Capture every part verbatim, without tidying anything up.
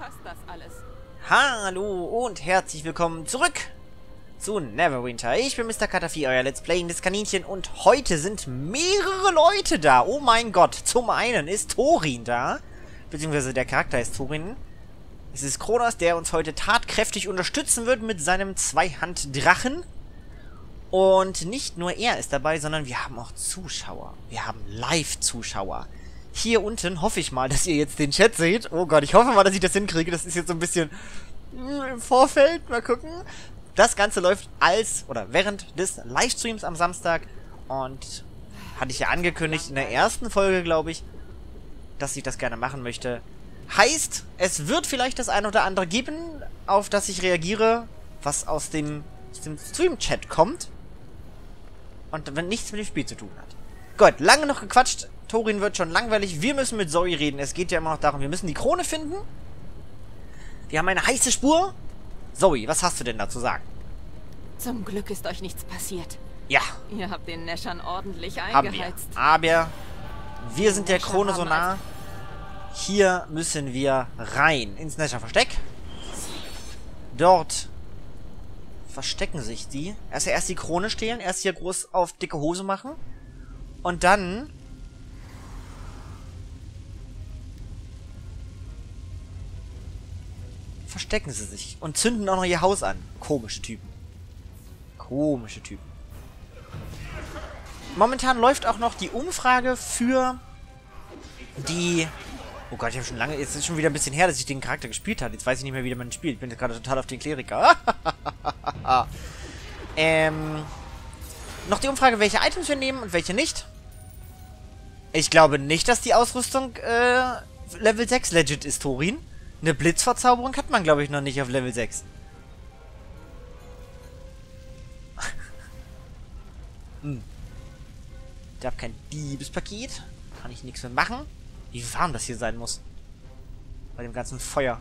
passt das alles? Hallo und herzlich willkommen zurück zu Neverwinter. Ich bin Mister Katafi, euer Let's Playendes Kaninchen, und heute sind mehrere Leute da. Oh mein Gott, zum einen ist Thorin da, beziehungsweise der Charakter ist Thorin. Es ist Kronos, der uns heute tatkräftig unterstützen wird mit seinem Zweihand-Drachen. Und nicht nur er ist dabei, sondern wir haben auch Zuschauer. Wir haben Live-Zuschauer. Hier unten hoffe ich mal, dass ihr jetzt den Chat seht. Oh Gott, ich hoffe mal, dass ich das hinkriege. Das ist jetzt so ein bisschen im Vorfeld. Mal gucken. Das Ganze läuft als, oder während des Livestreams am Samstag. Und hatte ich ja angekündigt in der ersten Folge, glaube ich, dass ich das gerne machen möchte. Heißt, es wird vielleicht das eine oder andere geben, auf das ich reagiere, was aus dem, aus dem Stream-Chat kommt. Und wenn nichts mit dem Spiel zu tun hat. Gut, lange noch gequatscht. Thorin wird schon langweilig. Wir müssen mit Zoe reden. Es geht ja immer noch darum, wir müssen die Krone finden. Wir haben eine heiße Spur. Zoe, was hast du denn da zu sagen? Zum Glück ist euch nichts passiert. Ja. Ihr habt den Neschern ordentlich Haben eingeheizt. wir. Aber wir sind der Krone so nah. Hier müssen wir rein. Ins Nescher-Versteck. Dort verstecken sich die. Erst, erst die Krone stehlen. Erst hier groß auf dicke Hose machen. Und dann... verstecken sie sich. Und zünden auch noch ihr Haus an. Komische Typen. Komische Typen. Momentan läuft auch noch die Umfrage für die... Oh Gott, ich habe schon lange... Jetzt ist es schon wieder ein bisschen her, dass ich den Charakter gespielt habe. Jetzt weiß ich nicht mehr, wie man spielt. Ich bin jetzt gerade total auf den Kleriker. ähm... Noch die Umfrage, welche Items wir nehmen und welche nicht. Ich glaube nicht, dass die Ausrüstung äh, Level sechs legit ist, Thorin. Eine Blitzverzauberung hat man, glaube ich, noch nicht auf Level sechs. hm. Ich habe kein Diebespaket. Kann ich nichts mehr machen. Wie warm das hier sein muss. Bei dem ganzen Feuer.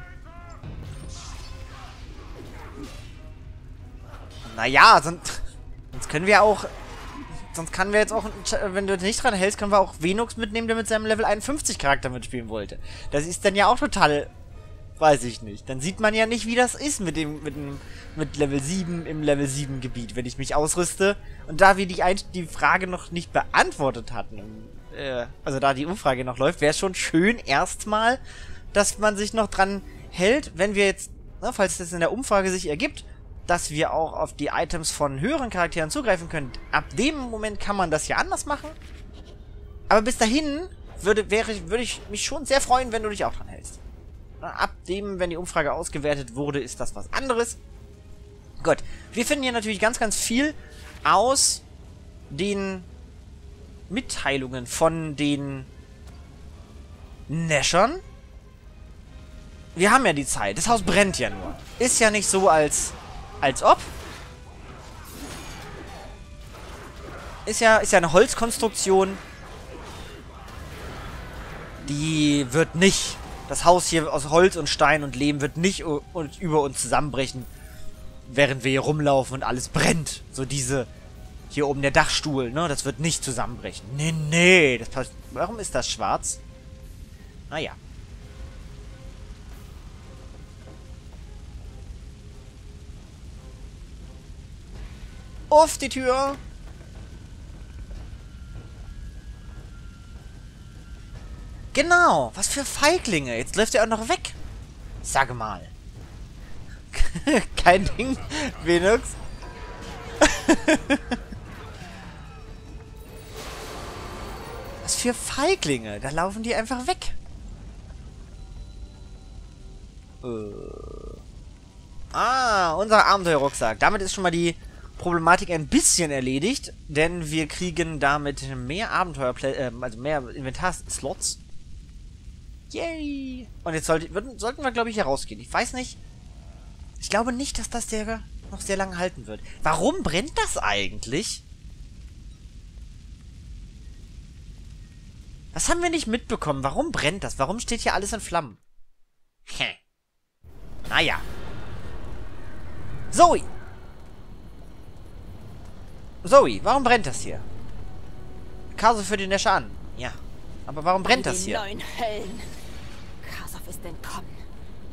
Naja, sonst, sonst können wir auch... Sonst kann wir jetzt auch, wenn du nicht dran hältst, können wir auch Venux mitnehmen, der mit seinem Level einundfünfzig Charakter mitspielen wollte. Das ist dann ja auch total, weiß ich nicht. Dann sieht man ja nicht, wie das ist mit dem, mit dem, mit Level sieben im Level sieben Gebiet, wenn ich mich ausrüste. Und da wir die, die Frage noch nicht beantwortet hatten, äh, also da die Umfrage noch läuft, wäre es schon schön erstmal, dass man sich noch dran hält, wenn wir jetzt, ne, falls das in der Umfrage sich ergibt, dass wir auch auf die Items von höheren Charakteren zugreifen können. Ab dem Moment kann man das ja anders machen. Aber bis dahin würde, wäre, würde ich mich schon sehr freuen, wenn du dich auch dran hältst. Ab dem, wenn die Umfrage ausgewertet wurde, ist das was anderes. Gut. Wir finden hier natürlich ganz, ganz viel aus den Mitteilungen von den Neschern. Wir haben ja die Zeit. Das Haus brennt ja nur. Ist ja nicht so, als... Als ob. Ist ja, ist ja eine Holzkonstruktion. Die wird nicht... Das Haus hier aus Holz und Stein und Lehm wird nicht und über uns zusammenbrechen, während wir hier rumlaufen und alles brennt. So diese... Hier oben der Dachstuhl, ne? Das wird nicht zusammenbrechen. Nee, nee. Das passt. Warum ist das schwarz? Naja. Auf die Tür! Genau! Was für Feiglinge! Jetzt läuft er auch noch weg! Sag mal! Kein Ding, Venux! Was für Feiglinge! Da laufen die einfach weg! Äh. Ah, unser Abenteuerrucksack. Damit ist schon mal die Problematik ein bisschen erledigt, denn wir kriegen damit mehr Abenteuerplätze, äh, also mehr Inventarslots. Yay! Und jetzt sollte, würden, sollten wir, glaube ich, hier rausgehen. Ich weiß nicht. Ich glaube nicht, dass das der noch sehr lange halten wird. Warum brennt das eigentlich? Was haben wir nicht mitbekommen? Warum brennt das? Warum steht hier alles in Flammen? Hä. Naja. Zoe! Zoe, warum brennt das hier? Kasov für die Nescher an. Ja. Aber warum brennt das hier? Die neuen Höllen. Kasov ist entkommen.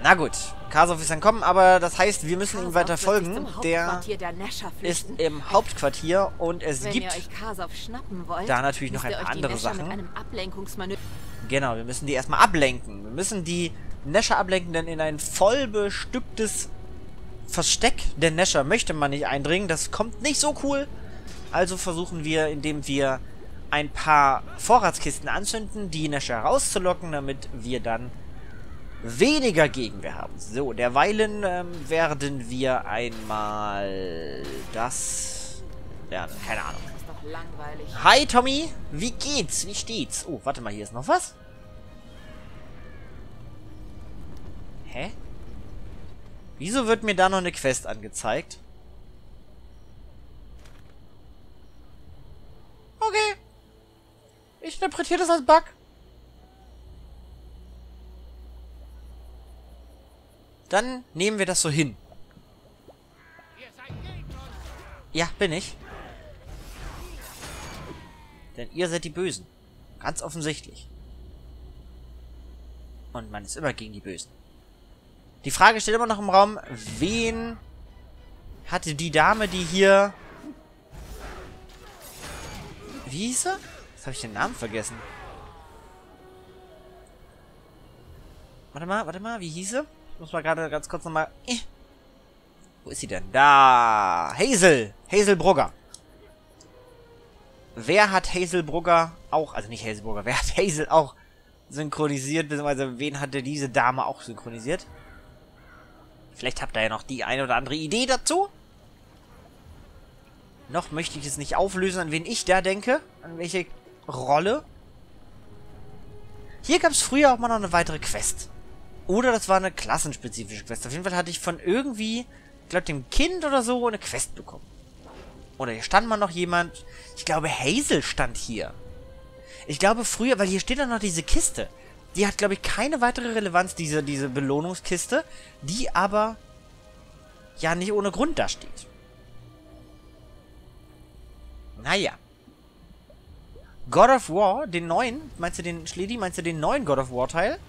Na gut, Kasov ist entkommen, aber das heißt, wir müssen ihm weiter folgen. Der der Nescher ist im Hauptquartier und es Wenn gibt ihr euch Kasov schnappen wollt, da natürlich noch müsst ein ihr paar euch die andere Nescher Sachen. mit einem Ablenkungsmanöver. Genau, wir müssen die erstmal ablenken. Wir müssen die Nescher ablenken, denn in ein voll bestücktes Versteck der Nescher möchte man nicht eindringen. Das kommt nicht so cool. Also versuchen wir, indem wir ein paar Vorratskisten anzünden, die Nescher rauszulocken, damit wir dann weniger Gegenwehr haben. So, derweilen ähm, werden wir einmal das lernen. Keine Ahnung. Das ist doch langweilig. Hi, Tommy. Wie geht's? Wie steht's? Oh, warte mal, hier ist noch was. Hä? Wieso wird mir da noch eine Quest angezeigt? Okay. Ich interpretiere das als Bug. Dann nehmen wir das so hin. Ja, bin ich. Denn ihr seid die Bösen. Ganz offensichtlich. Und man ist immer gegen die Bösen. Die Frage steht immer noch im Raum, wen hatte die Dame, die hier... Wie hieß sie? Jetzt habe ich den Namen vergessen. Warte mal, warte mal, wie hieß sie? Ich muss mal gerade ganz kurz nochmal... Eh. Wo ist sie denn? Da! Hazel! Hazel Brugger. Wer hat Hazel Brugger auch... Also nicht Hazel Brugger, wer hat Hazel auch synchronisiert? Beziehungsweise wen hatte diese Dame auch synchronisiert? Vielleicht habt ihr ja noch die eine oder andere Idee dazu. Noch möchte ich es nicht auflösen, an wen ich da denke. An welche Rolle. Hier gab es früher auch mal noch eine weitere Quest. Oder das war eine klassenspezifische Quest. Auf jeden Fall hatte ich von irgendwie, ich glaube dem Kind oder so, eine Quest bekommen. Oder hier stand mal noch jemand. Ich glaube Hazel stand hier. Ich glaube früher, weil hier steht dann noch diese Kiste. Die hat, glaube ich, keine weitere Relevanz, diese, diese Belohnungskiste. Die aber ja nicht ohne Grund da steht. Naja. God of War, den neuen. Meinst du den, Schledi, meinst du den neuen God of War Teil?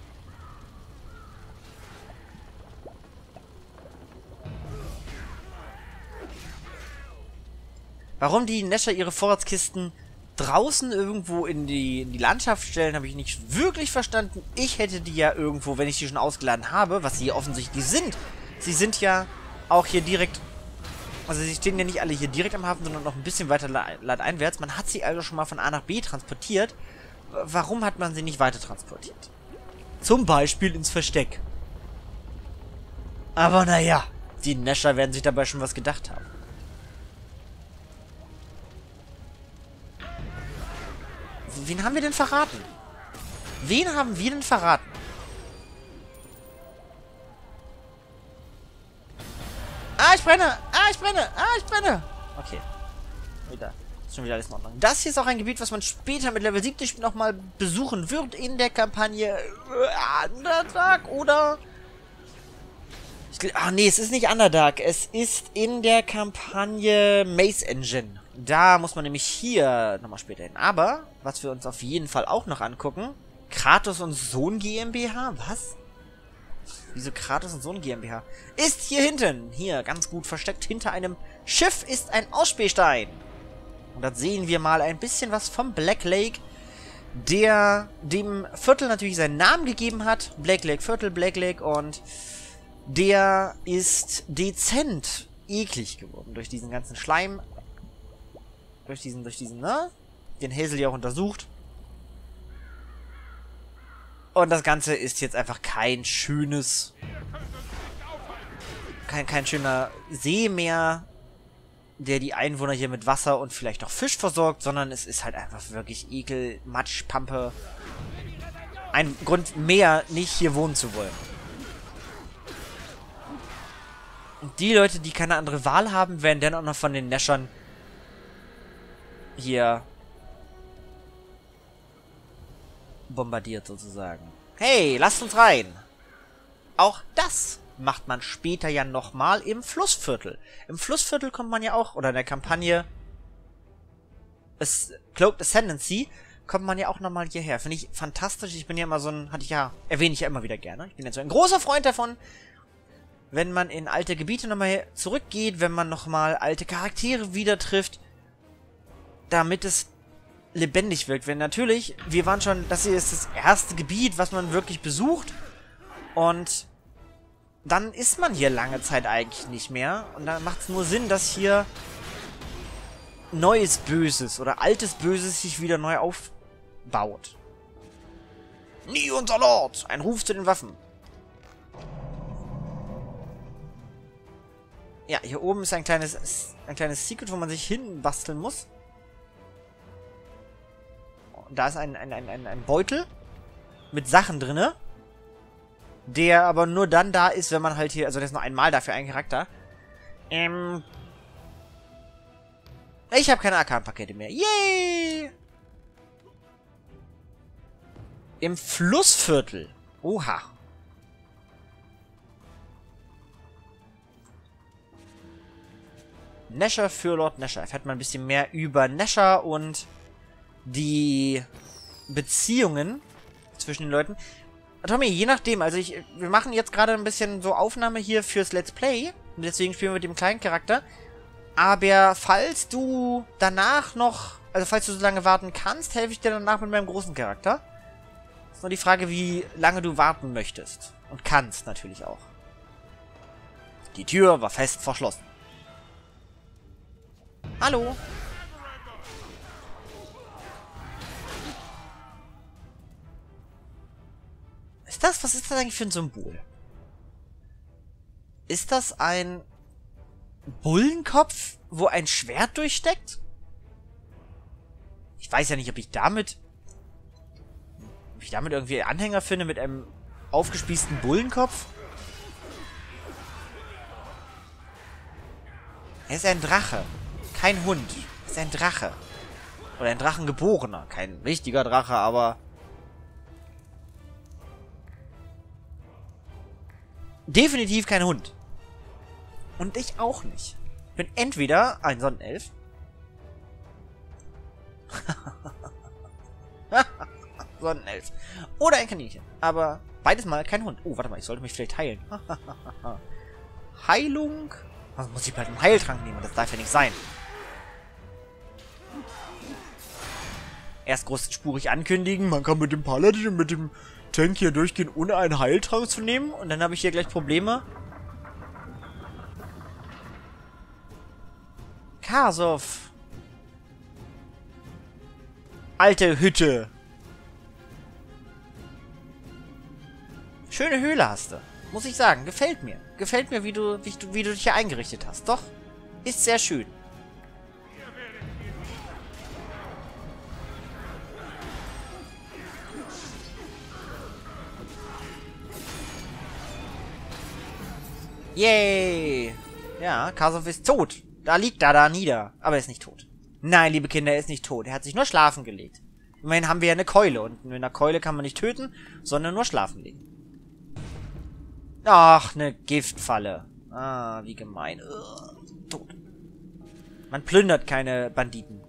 Warum die Nescher ihre Vorratskisten draußen irgendwo in die, in die Landschaft stellen, habe ich nicht wirklich verstanden. Ich hätte die ja irgendwo, wenn ich die schon ausgeladen habe, was sie hier offensichtlich sind. Sie sind ja auch hier direkt... Also sie stehen ja nicht alle hier direkt am Hafen, sondern noch ein bisschen weiter landeinwärts. Man hat sie also schon mal von A nach B transportiert. Warum hat man sie nicht weiter transportiert? Zum Beispiel ins Versteck. Aber naja, die Nescher werden sich dabei schon was gedacht haben. Wen haben wir denn verraten? Wen haben wir denn verraten? Ah, ich brenne! Ah, ich brenne! Ah, ich brenne! Okay. Wieder. Ist schon wieder alles in Ordnung. Das hier ist auch ein Gebiet, was man später mit Level siebzig nochmal besuchen wird in der Kampagne Underdark oder... Ach nee, es ist nicht Underdark. Es ist in der Kampagne Maze Engine. Da muss man nämlich hier nochmal später hin. Aber, was wir uns auf jeden Fall auch noch angucken, Kratos und Sohn GmbH? Was? Wieso Kratos und Sohn GmbH? Ist hier hinten. Hier, ganz gut versteckt. Hinter einem Schiff ist ein Ausspähstein. Und das sehen wir mal ein bisschen was vom Black Lake, der dem Viertel natürlich seinen Namen gegeben hat. Black Lake Viertel, Black Lake. Und der ist dezent eklig geworden durch diesen ganzen Schleim. Durch diesen, durch diesen, ne? Den Hazel ja auch untersucht. Und das Ganze ist jetzt einfach kein schönes... Kein, kein schöner See mehr, der die Einwohner hier mit Wasser und vielleicht noch Fisch versorgt, sondern es ist halt einfach wirklich Ekel, Matsch, Pampe. Ein Grund mehr, nicht hier wohnen zu wollen. Und die Leute, die keine andere Wahl haben, werden dann auch noch von den Neschern hier bombardiert sozusagen. Hey, lasst uns rein! Auch das macht man später ja nochmal im Flussviertel. Im Flussviertel kommt man ja auch, oder in der Kampagne Cloaked Ascendancy, kommt man ja auch nochmal hierher. Finde ich fantastisch. Ich bin ja immer so ein, hatte ich ja, erwähne ich ja immer wieder gerne. Ich bin jetzt so ein großer Freund davon, wenn man in alte Gebiete nochmal zurückgeht, wenn man nochmal alte Charaktere wieder trifft, damit es lebendig wirkt. Wenn natürlich, wir waren schon, das hier ist das erste Gebiet, was man wirklich besucht. Und dann ist man hier lange Zeit eigentlich nicht mehr. Und dann macht es nur Sinn, dass hier neues Böses oder altes Böses sich wieder neu aufbaut. Nie unser Lord! Ein Ruf zu den Waffen. Ja, hier oben ist ein kleines, ein kleines Secret, wo man sich hinbasteln muss. Und da ist ein, ein, ein, ein, ein Beutel mit Sachen drinne, der aber nur dann da ist, wenn man halt hier, also das ist nur einmal dafür ein Charakter. Ähm, ich habe keine Arkan-Pakete mehr. Yay! Im Flussviertel. Oha. Nesher für Lord Nesher. Erfährt man ein bisschen mehr über Nesher und die Beziehungen zwischen den Leuten. Tommy, je nachdem, also ich, wir machen jetzt gerade ein bisschen so Aufnahme hier fürs Let's Play. Und deswegen spielen wir mit dem kleinen Charakter. Aber falls du danach noch, also falls du so lange warten kannst, helfe ich dir danach mit meinem großen Charakter. Ist nur die Frage, wie lange du warten möchtest. Und kannst natürlich auch. Die Tür war fest verschlossen. Hallo. Ist das, was ist das eigentlich für ein Symbol? Ist das ein Bullenkopf, wo ein Schwert durchsteckt? Ich weiß ja nicht, ob ich damit ob ich damit irgendwie Anhänger finde mit einem aufgespießten Bullenkopf. Er ist ein Drache, kein Hund. Er ist ein Drache. Oder ein Drachengeborener. Kein richtiger Drache, aber definitiv kein Hund. Und ich auch nicht. Ich bin entweder ein Sonnenelf. Sonnenelf. Oder ein Kaninchen. Aber beides mal kein Hund. Oh, warte mal, ich sollte mich vielleicht heilen. Heilung. Also muss ich bald einen Heiltrank nehmen. Das darf ja nicht sein. Erst großspurig ankündigen, man kann mit dem Paladin und mit dem Tank hier durchgehen, ohne einen Heiltrank zu nehmen. Und dann habe ich hier gleich Probleme. Kasov. Alte Hütte. Schöne Höhle hast du. Muss ich sagen. Gefällt mir. Gefällt mir, wie du, wie du, wie du dich hier eingerichtet hast. Doch. Ist sehr schön. Yay! Ja, Kasov ist tot. Da liegt er da nieder. Aber er ist nicht tot. Nein, liebe Kinder, er ist nicht tot. Er hat sich nur schlafen gelegt. Immerhin haben wir ja eine Keule. Und mit einer Keule kann man nicht töten, sondern nur schlafen legen. Ach, eine Giftfalle. Ah, wie gemein. Ugh, tot. Man plündert keine Banditen.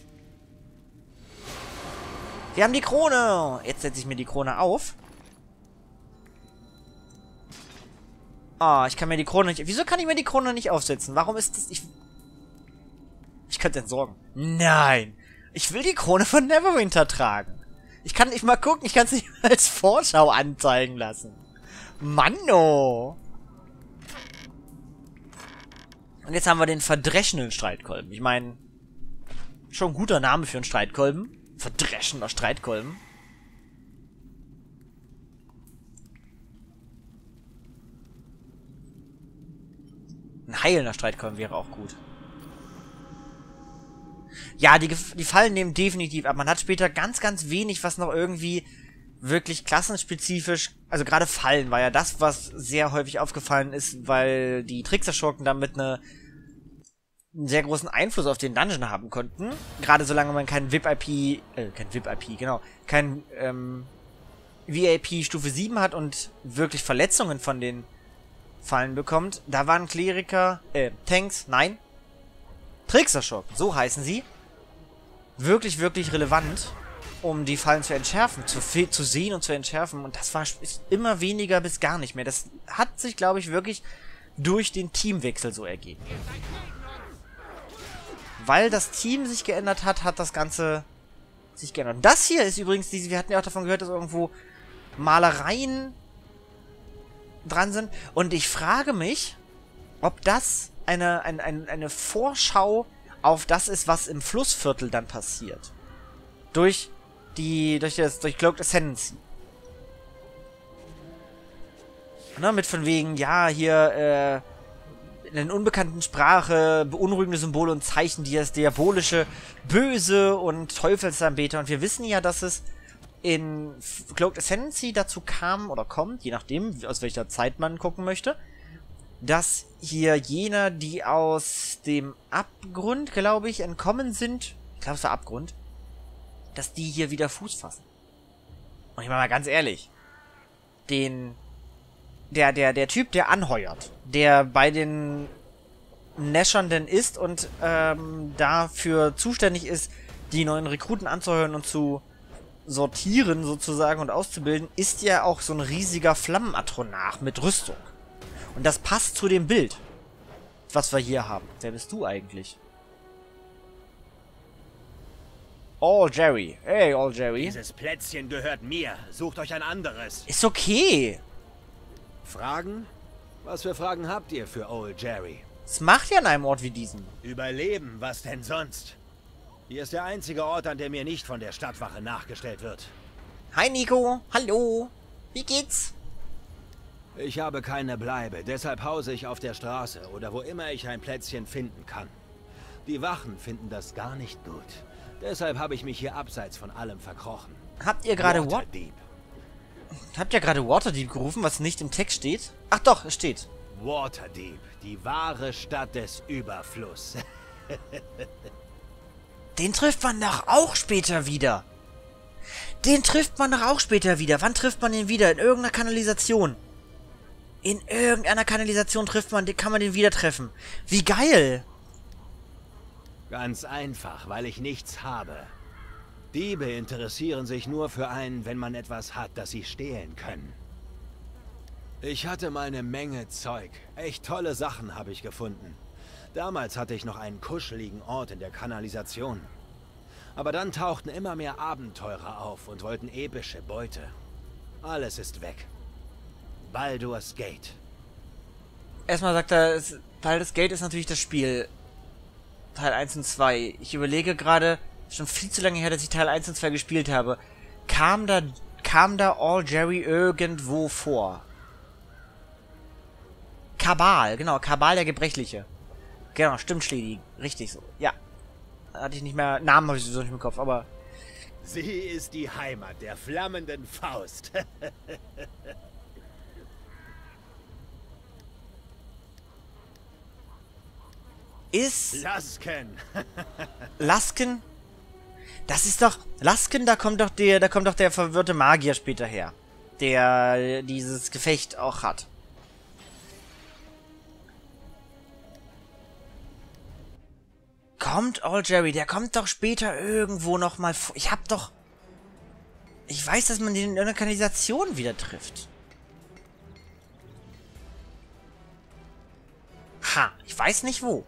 Wir haben die Krone. Jetzt setze ich mir die Krone auf. Ah, ich kann mir die Krone nicht... Wieso kann ich mir die Krone nicht aufsetzen? Warum ist das... Ich, ich kann es entsorgen. Nein. Ich will die Krone von Neverwinter tragen. Ich kann nicht mal gucken. Ich kann es nicht als Vorschau anzeigen lassen. Manno. Und jetzt haben wir den verdreschenden Streitkolben. Ich meine, schon ein guter Name für einen Streitkolben. Verdreschender Streitkolben. Ein heilender Streitkolben wäre auch gut. Ja, die, die Fallen nehmen definitiv ab. Man hat später ganz, ganz wenig, was noch irgendwie wirklich klassenspezifisch... Also gerade Fallen war ja das, was sehr häufig aufgefallen ist, weil die Trickserschurken damit eine, einen sehr großen Einfluss auf den Dungeon haben konnten. Gerade solange man kein V I P... Äh, kein V I P, genau. Kein ähm, V I P Stufe sieben hat und wirklich Verletzungen von den Fallen bekommt. Da waren Kleriker... Äh, Tanks, nein. Trickserschurken, so heißen sie. Wirklich, wirklich relevant. um die Fallen zu entschärfen, zu, zu sehen und zu entschärfen. Und das war ist immer weniger bis gar nicht mehr. Das hat sich, glaube ich, wirklich durch den Teamwechsel so ergeben. Weil das Team sich geändert hat, hat das Ganze sich geändert. Und das hier ist übrigens, diese, wir hatten ja auch davon gehört, dass irgendwo Malereien dran sind. Und ich frage mich, ob das eine, eine, eine, eine Vorschau auf das ist, was im Flussviertel dann passiert. Durch die, durch das, durch Cloaked Ascendancy. Ne, mit von wegen, ja, hier, äh, in einer unbekannten Sprache, beunruhigende Symbole und Zeichen, die das diabolische Böse und Teufelsanbeter. Und wir wissen ja, dass es in Cloaked Ascendancy dazu kam, oder kommt, je nachdem, aus welcher Zeit man gucken möchte, dass hier jener, die aus dem Abgrund, glaube ich, entkommen sind, ich glaube, es war Abgrund, dass die hier wieder Fuß fassen. Und ich meine mal ganz ehrlich, den, der, der, der Typ, der anheuert, der bei den Näschern ist und ähm, dafür zuständig ist, die neuen Rekruten anzuheuern und zu sortieren sozusagen und auszubilden, ist ja auch so ein riesiger Flammenatronach mit Rüstung. Und das passt zu dem Bild, was wir hier haben. Wer bist du eigentlich? All Jerry. Hey, All Jerry. Dieses Plätzchen gehört mir. Sucht euch ein anderes. Ist okay. Fragen? Was für Fragen habt ihr für Old Jerry? Was macht ihr an einem Ort wie diesem? Überleben, was denn sonst? Hier ist der einzige Ort, an dem mir nicht von der Stadtwache nachgestellt wird. Hi Nico. Hallo. Wie geht's? Ich habe keine Bleibe, deshalb hause ich auf der Straße oder wo immer ich ein Plätzchen finden kann. Die Wachen finden das gar nicht gut. Deshalb habe ich mich hier abseits von allem verkrochen. Habt ihr gerade Waterdeep. Habt ihr gerade Waterdeep gerufen, was nicht im Text steht? Ach doch, es steht. Waterdeep, die wahre Stadt des Überflusses. Den trifft man doch auch später wieder. Den trifft man doch auch später wieder. Wann trifft man den wieder? In irgendeiner Kanalisation. In irgendeiner Kanalisation trifft man, kann man den wieder treffen. Wie geil! Ganz einfach, weil ich nichts habe. Diebe interessieren sich nur für einen, wenn man etwas hat, das sie stehlen können. Ich hatte mal eine Menge Zeug. Echt tolle Sachen habe ich gefunden. Damals hatte ich noch einen kuscheligen Ort in der Kanalisation. Aber dann tauchten immer mehr Abenteurer auf und wollten epische Beute. Alles ist weg. Baldur's Gate. Erstmal sagt er, Baldur's Gate ist natürlich das Spiel. Teil eins und zwei. Ich überlege gerade, schon viel zu lange her, dass ich Teil eins und zwei gespielt habe. Kam da, kam da All Jerry irgendwo vor? Kabal, genau, Kabal der Gebrechliche. Genau, stimmt, Schledi. Richtig so. Ja. Hatte ich nicht mehr, Namen habe ich sowieso nicht im Kopf, aber... Sie ist die Heimat der flammenden Faust. Ist... Lasken. Lasken? Das ist doch... Lasken, da kommt doch der, da kommt doch der verwirrte Magier später her. Der dieses Gefecht auch hat. Kommt All Jerry, der kommt doch später irgendwo nochmal vor. Ich hab doch... Ich weiß, dass man den in einer Kanalisation wieder trifft. Ha, ich weiß nicht wo.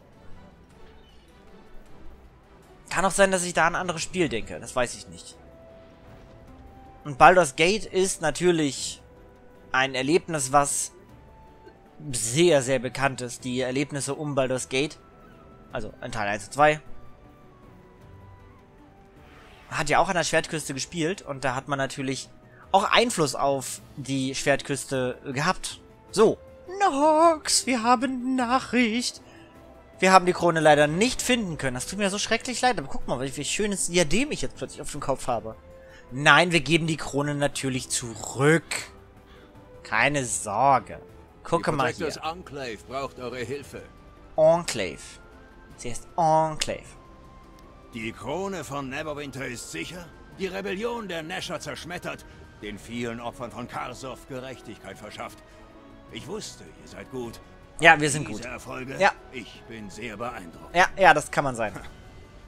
Kann auch sein, dass ich da an ein anderes Spiel denke. Das weiß ich nicht. Und Baldur's Gate ist natürlich ein Erlebnis, was sehr, sehr bekannt ist. Die Erlebnisse um Baldur's Gate. Also in Teil eins und zwei. Hat ja auch an der Schwertküste gespielt. Und da hat man natürlich auch Einfluss auf die Schwertküste gehabt. So. Nox, wir haben Nachricht. Wir haben die Krone leider nicht finden können. Das tut mir so schrecklich leid. Aber guck mal, wie schönes Diadem ich jetzt plötzlich auf dem Kopf habe. Nein, wir geben die Krone natürlich zurück. Keine Sorge. Gucke mal hier. Das Enclave braucht eure Hilfe. Enclave. Sie heißt Enclave. Die Krone von Neverwinter ist sicher. Die Rebellion der Näscher zerschmettert. Den vielen Opfern von Karsov Gerechtigkeit verschafft. Ich wusste, ihr seid gut. Ja, wir sind Diese gut. Erfolge, ja. Ich bin sehr beeindruckt. Ja, ja, das kann man sein.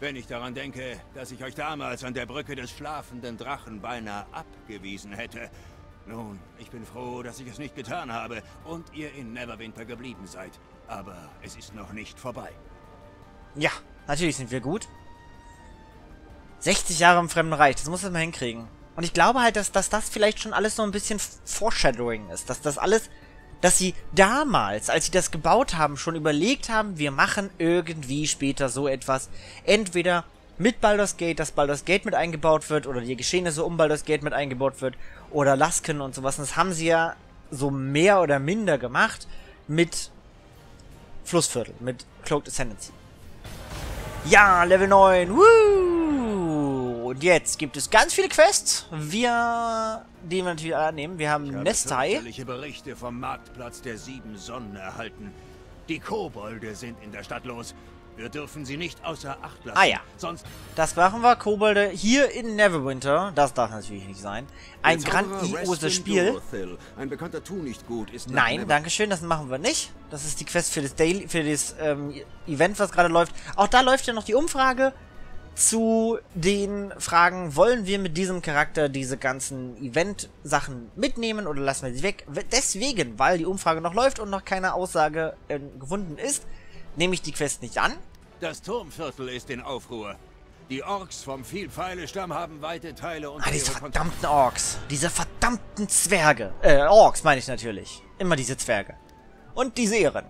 Wenn ich daran denke, dass ich euch damals an der Brücke des schlafenden Drachen beinahe abgewiesen hätte. Nun, ich bin froh, dass ich es nicht getan habe und ihr in Neverwinter geblieben seid. Aber es ist noch nicht vorbei. Ja, natürlich sind wir gut. sechzig Jahre im Fremden Reich, das muss man mal hinkriegen. Und ich glaube halt, dass, dass das vielleicht schon alles so ein bisschen Foreshadowing ist. Dass das alles, dass sie damals, als sie das gebaut haben, schon überlegt haben, wir machen irgendwie später so etwas. Entweder mit Baldur's Gate, dass Baldur's Gate mit eingebaut wird, oder die Geschehnisse um Baldur's Gate mit eingebaut wird, oder Lasken und sowas. Und das haben sie ja so mehr oder minder gemacht mit Flussviertel, mit Cloaked Ascendancy. Ja, Level neun, woo! Und jetzt gibt es ganz viele Quests, wir, die wir natürlich annehmen. Wir haben Ich habe Nestai. fürchterliche Berichte vom Marktplatz der sieben Sonnen erhalten. Die Kobolde sind in der Stadt los. Wir dürfen sie nicht außer Acht lassen. Ah ja. Sonst Das machen wir, Kobolde, hier in Neverwinter. Das darf natürlich nicht sein. Ein grandioses Spiel. Ein bekannter Tu-nicht-gut ist nach Nein, Never- dankeschön, das machen wir nicht. Das ist die Quest für das Daily, für das ähm, Event, was gerade läuft. Auch da läuft ja noch die Umfrage zu den Fragen, wollen wir mit diesem Charakter diese ganzen Event-Sachen mitnehmen oder lassen wir sie weg? Deswegen, weil die Umfrage noch läuft und noch keine Aussage äh, gefunden ist, nehme ich die Quest nicht an. das Turmviertel ist in Aufruhr. Die Orks vom Vielpfeile-Stamm haben weite Teile unter Ah, diese ihre Kontrolle. verdammten Orks. Diese verdammten Zwerge. Äh, Orks meine ich natürlich. Immer diese Zwerge. Und die Seeren.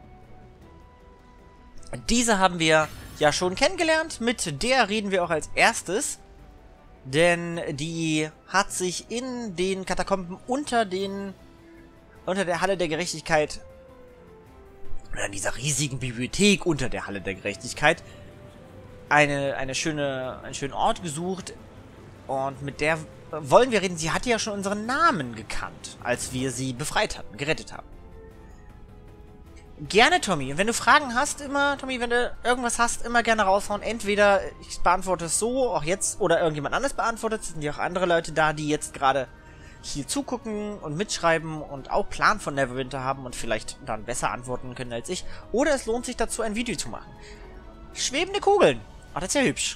Diese haben wir ja schon kennengelernt. Mit der reden wir auch als erstes. Denn die hat sich in den Katakomben unter den... unter der Halle der Gerechtigkeit... oder in dieser riesigen Bibliothek unter der Halle der Gerechtigkeit... eine, eine schöne, einen schönen Ort gesucht. Und mit der wollen wir reden. Sie hatte ja schon unseren Namen gekannt, als wir sie befreit hatten, gerettet haben. Gerne, Tommy. Und wenn du Fragen hast, immer, Tommy, wenn du irgendwas hast, immer gerne raushauen. Entweder ich beantworte es so, auch jetzt, oder irgendjemand anderes beantwortet. Es sind ja auch andere Leute da, die jetzt gerade hier zugucken und mitschreiben und auch Plan von Neverwinter haben und vielleicht dann besser antworten können als ich. Oder es lohnt sich dazu, ein Video zu machen. Schwebende Kugeln. Ach, das ist ja hübsch.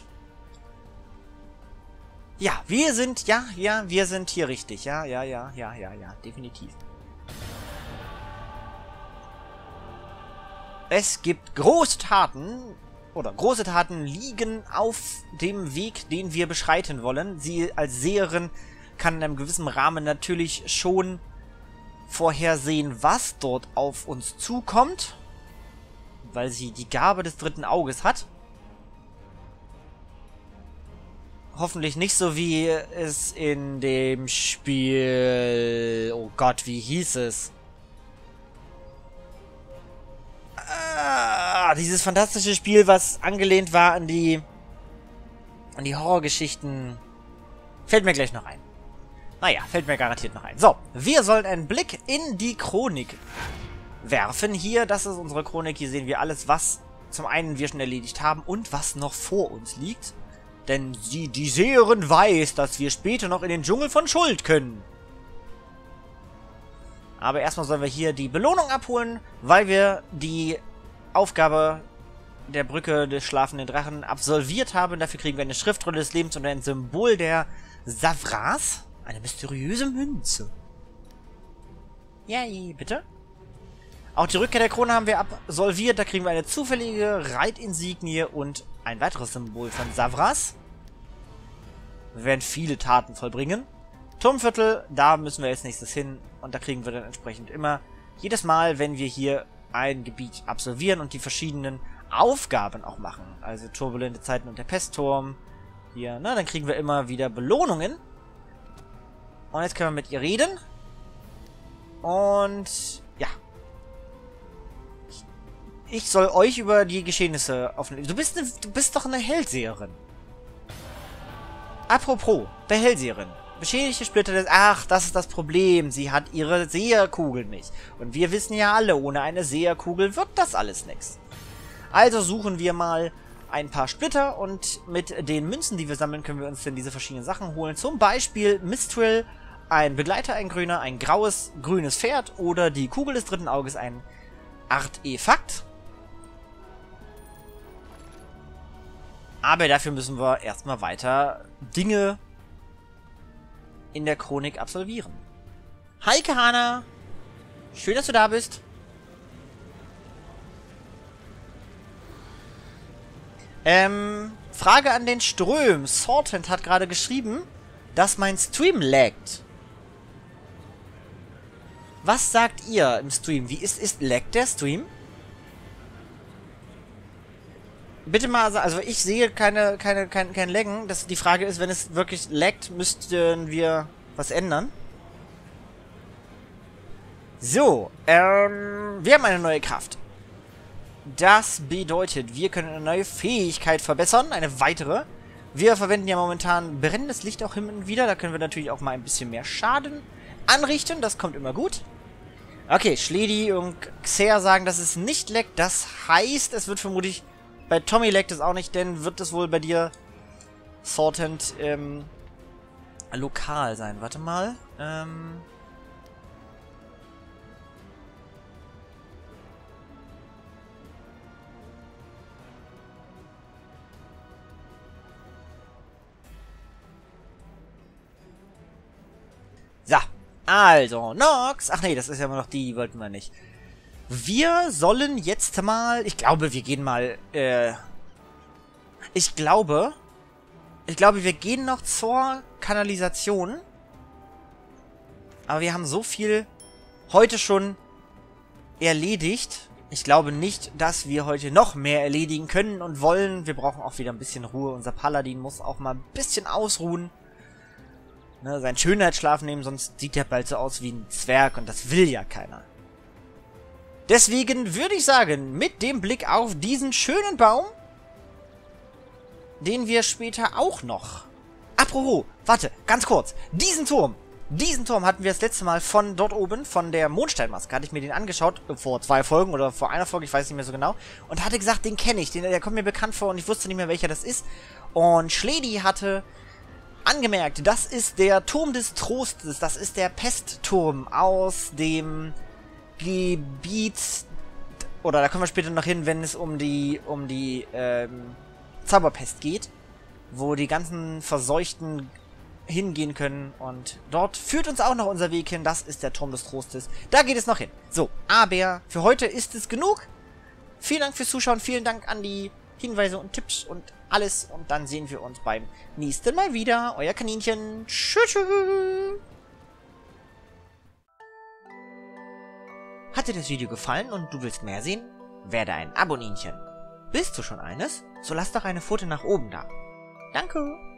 Ja, wir sind, ja, ja, wir sind hier richtig. Ja, ja, ja, ja, ja, ja, definitiv. Es gibt große Taten, oder große Taten liegen auf dem Weg, den wir beschreiten wollen. Sie als Seherin kann in einem gewissen Rahmen natürlich schon vorhersehen, was dort auf uns zukommt, weil sie die Gabe des dritten Auges hat. Hoffentlich nicht so, wie es in dem Spiel... Oh Gott, wie hieß es? Ah, dieses fantastische Spiel, was angelehnt war an die... an die Horrorgeschichten. Fällt mir gleich noch ein. Naja, fällt mir garantiert noch ein. So, wir sollen einen Blick in die Chronik werfen. Hier, das ist unsere Chronik. Hier sehen wir alles, was zum einen wir schon erledigt haben und was noch vor uns liegt. Denn sie, die Seherin weiß, dass wir später noch in den Dschungel von Schuld können. Aber erstmal sollen wir hier die Belohnung abholen, weil wir die Aufgabe der Brücke des schlafenden Drachen absolviert haben. Dafür kriegen wir eine Schriftrolle des Lebens und ein Symbol der Savras. Eine mysteriöse Münze. Yay, bitte. Auch die Rückkehr der Krone haben wir absolviert. Da kriegen wir eine zufällige Reitinsignie und ein weiteres Symbol von Savras. Wir werden viele Taten vollbringen. Turmviertel, da müssen wir als nächstes hin. Und da kriegen wir dann entsprechend immer jedes Mal, wenn wir hier ein Gebiet absolvieren und die verschiedenen Aufgaben auch machen. Also turbulente Zeiten und der Pestturm. Hier, ne, dann kriegen wir immer wieder Belohnungen. Und jetzt können wir mit ihr reden. Und ja. Ich soll euch über die Geschehnisse aufnehmen. Du bist, ne, du bist doch eine Hellseherin. Apropos, der Hellseherin. Beschädigte Splitter des... Ach, das ist das Problem. Sie hat ihre Seherkugel nicht. Und wir wissen ja alle, ohne eine Seherkugel wird das alles nichts. Also suchen wir mal ein paar Splitter und mit den Münzen, die wir sammeln, können wir uns dann diese verschiedenen Sachen holen. Zum Beispiel Mistral, ein Begleiter, ein grüner, ein graues, grünes Pferd oder die Kugel des dritten Auges, ein Artefakt. Aber dafür müssen wir erstmal weiter Dinge in der Chronik absolvieren. Hi, Kahana! Schön, dass du da bist. Ähm, Frage an den Ström. Sortent hat gerade geschrieben, dass mein Stream laggt. Was sagt ihr im Stream? Wie ist, ist laggt der Stream? Bitte mal, also ich sehe keine, keine, kein, kein Laggen. Das, die Frage ist, wenn es wirklich laggt, müssten wir was ändern. So, ähm, wir haben eine neue Kraft. Das bedeutet, wir können eine neue Fähigkeit verbessern, eine weitere. Wir verwenden ja momentan brennendes Licht auch hin und wieder. Da können wir natürlich auch mal ein bisschen mehr Schaden anrichten. Das kommt immer gut. Okay, Schledi und Xer sagen, dass es nicht leckt. Das heißt, es wird vermutlich... Bei Tommy leckt es auch nicht, denn wird es wohl bei dir, Sortent, ähm, lokal sein. Warte mal. Ähm... So, also, Nox. Ach nee, das ist ja immer noch die, die wollten wir nicht. Wir sollen jetzt mal, ich glaube, wir gehen mal, äh, ich glaube, ich glaube, wir gehen noch zur Kanalisation. Aber wir haben so viel heute schon erledigt. Ich glaube nicht, dass wir heute noch mehr erledigen können und wollen. Wir brauchen auch wieder ein bisschen Ruhe. Unser Paladin muss auch mal ein bisschen ausruhen. Ne, seinen Schönheitsschlaf nehmen, sonst sieht er bald so aus wie ein Zwerg und das will ja keiner. Deswegen würde ich sagen, mit dem Blick auf diesen schönen Baum, den wir später auch noch... Apropos, warte, ganz kurz, diesen Turm, diesen Turm hatten wir das letzte Mal von dort oben, von der Mondsteinmaske, hatte ich mir den angeschaut, vor zwei Folgen oder vor einer Folge, ich weiß nicht mehr so genau, und hatte gesagt, den kenne ich, den, der kommt mir bekannt vor und ich wusste nicht mehr, welcher das ist. Und Schledi hatte... angemerkt, das ist der Turm des Trostes, das ist der Pestturm aus dem Gebiet, oder da kommen wir später noch hin, wenn es um die, um die, ähm, Zauberpest geht, wo die ganzen Verseuchten hingehen können und dort führt uns auch noch unser Weg hin, das ist der Turm des Trostes, da geht es noch hin. So, aber für heute ist es genug. Vielen Dank fürs Zuschauen, vielen Dank an die Hinweise und Tipps und alles. Und dann sehen wir uns beim nächsten Mal wieder. Euer Kaninchen. Tschüss. Tschüss. Hat dir das Video gefallen und du willst mehr sehen? Werde ein Aboninchen. Bist du schon eines? So lass doch eine Pfote nach oben da. Danke.